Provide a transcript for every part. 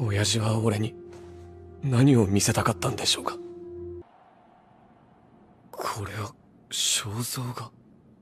親父は俺に何を見せたかったんでしょうか。これは肖像画。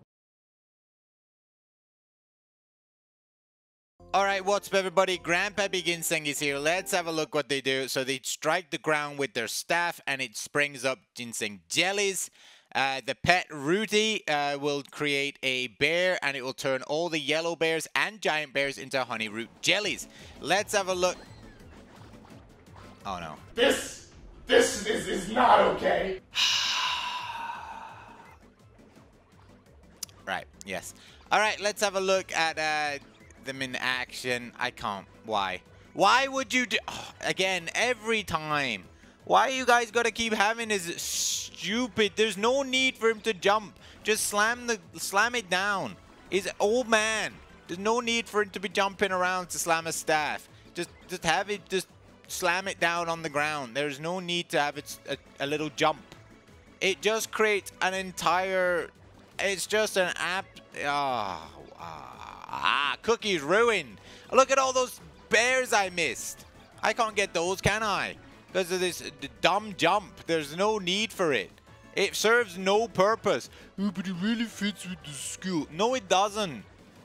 Alright, what's up everybody? Grandpappy Ginseng is here. Let's have a look what they do. So they strike the ground with their staff and it springs up ginseng jellies. The pet Rudy will create a bear and it will turn all the yellow bears and giant bears into honey root jellies. Let's have a look. Oh no. This is not okay. Right, yes. Alright, let's have a look at them in action. I can't. Why? Why would you do... Oh, again, every time. Why you guys gotta keep having this stupid... There's no need for him to jump. Just slam it down. He's an old man. There's no need for him to be jumping around to slam a staff. Just have it... Just slam it down on the ground. There's no need to have it a little jump. It just creates an entire... It's just an app... Cookie's ruined. Look at all those bears I missed. I can't get those, can I? Because of this dumb jump. There's no need for it. It serves no purpose. Oh, but it really fits with the skill. No, it doesn't.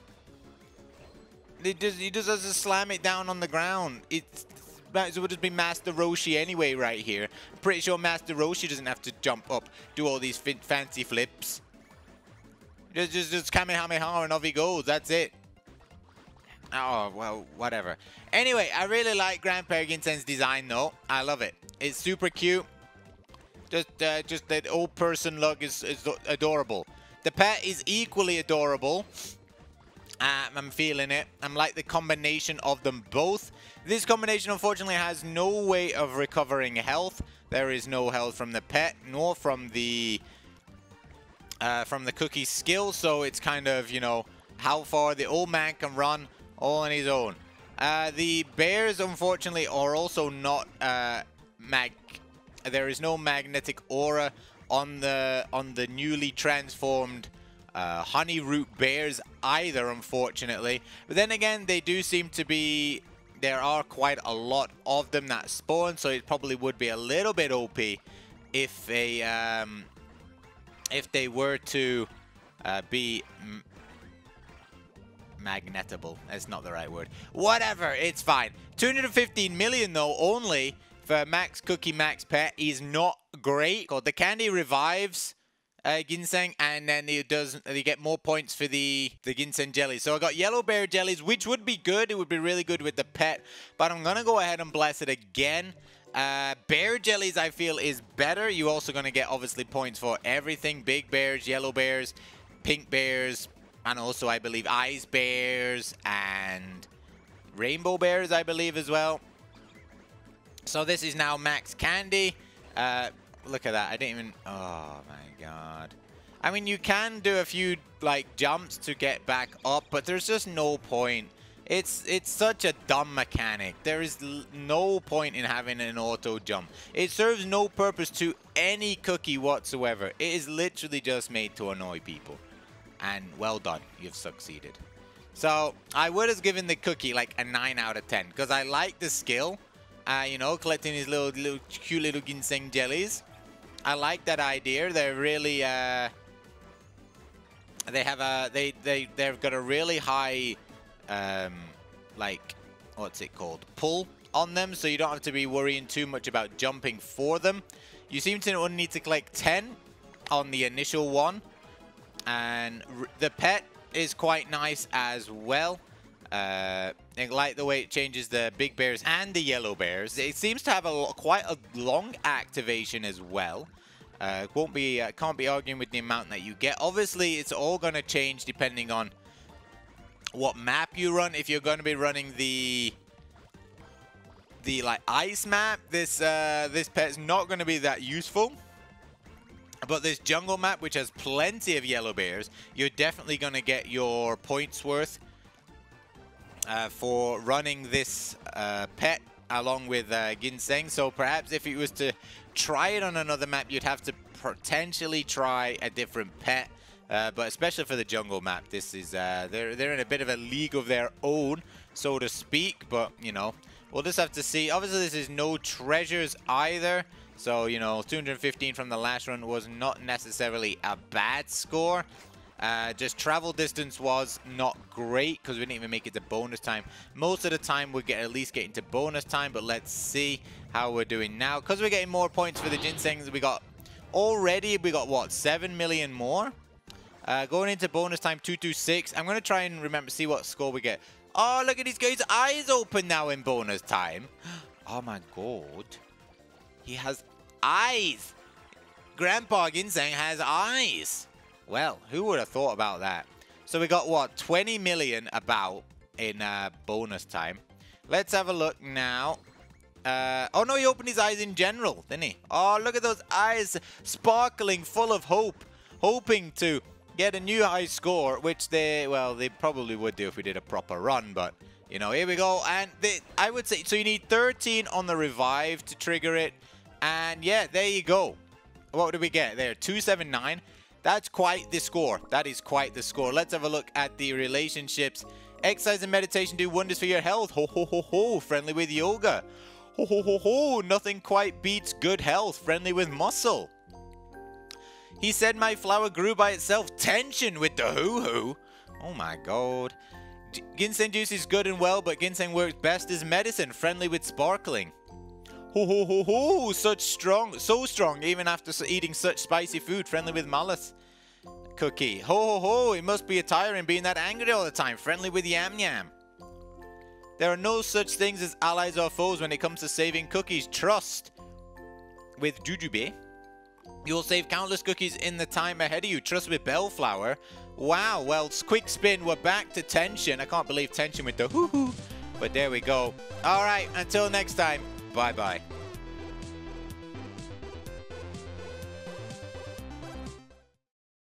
He just has to slam it down on the ground. It would just be Master Roshi anyway right here. I'm pretty sure Master Roshi doesn't have to jump up, do all these fancy flips. Just Kamehameha and off he goes. That's it. Oh, well, whatever. Anyway, I really like Grandpa Ginseng's design, though. I love it. It's super cute. Just that old person look is adorable. The pet is equally adorable. I'm feeling it. I'm like the combination of them both. This combination, unfortunately, has no way of recovering health. There is no health from the pet, nor from the cookie skill. So it's kind of, you know, how far the old man can run all on his own. The bears, unfortunately, are also not there is no magnetic aura on the newly transformed honey root bears either, unfortunately. But then again, they do seem to be... There are quite a lot of them that spawn, so it probably would be a little bit OP if they were to be magnetable. That's not the right word. Whatever, it's fine. 215 million though, only for Max Cookie Max Pet is not great. The candy revives ginseng, and then you get more points for the ginseng jellies. So I got yellow bear jellies, which would be good. It would be really good with the pet, but I'm gonna go ahead and bless it again. Bear jellies I feel is better. You're also gonna get obviously points for everything. Big bears, yellow bears, pink bears, and also I believe ice bears and rainbow bears I believe as well. So this is now max candy. Look at that. I didn't even... Oh my god. I mean, you can do a few like jumps to get back up, but there's just no point. It's such a dumb mechanic. There is no point in having an auto jump. It serves no purpose to any cookie whatsoever. It is literally just made to annoy people. And well done, you've succeeded. So I would have given the cookie like a 9 out of 10 because I like the skill. You know, collecting these little cute little ginseng jellies. I like that idea. They're really they've got a really high like, what's it called, pull on them, so you don't have to be worrying too much about jumping for them. You seem to only need to collect 10 on the initial one, and the pet is quite nice as well. I like the way it changes the big bears and the yellow bears. It seems to have quite a long activation as well. Can't be arguing with the amount that you get. Obviously, it's all going to change depending on what map you run. If you're going to be running the like ice map, this pet's not going to be that useful. But this jungle map, which has plenty of yellow bears, you're definitely going to get your points worth for running this pet along with ginseng. So perhaps if it was to try it on another map, you'd have to potentially try a different pet. But especially for the jungle map, this is they're in a bit of a league of their own so to speak. But, you know, we'll just have to see. Obviously, this is no treasures either. So, you know, 215 from the last run was not necessarily a bad score. Just travel distance was not great because we didn't even make it to bonus time. Most of the time we at least get into bonus time, but let's see how we're doing now. Because we're getting more points for the Ginsengs, we got what, 7 million more? Going into bonus time, 226. I'm going to try and remember, see what score we get. Oh, look at these guys' eyes open now in bonus time. Oh my god. He has eyes. Grandpa Ginseng has eyes. Well, who would have thought about that? So we got, what, 20 million about in bonus time. Let's have a look now. Oh, no, he opened his eyes in general, didn't he? Oh, look at those eyes sparkling, full of hope. Hoping to get a new high score, which they probably would do if we did a proper run. But, you know, here we go. And I would say, so you need 13 on the revive to trigger it. And, yeah, there you go. What did we get there? 279. That's quite the score. That is quite the score. Let's have a look at the relationships. Exercise and meditation do wonders for your health. Ho, ho, ho, ho. Friendly with yoga. Ho, ho, ho, ho. Nothing quite beats good health. Friendly with muscle. He said my flower grew by itself. Tension with the hoo-hoo. Oh my god. Ginseng juice is good and well, but ginseng works best as medicine. Friendly with sparkling. Ho ho ho ho! So strong, even after eating such spicy food. Friendly with malice. Cookie. Ho ho ho! It must be tiring being that angry all the time. Friendly with yam yam. There are no such things as allies or foes when it comes to saving cookies. Trust. With Jujube. You'll save countless cookies in the time ahead of you. Trust with Bellflower. Wow, well, quick spin. We're back to tension. I can't believe tension with the hoo hoo. But there we go. Alright, until next time. Bye-bye.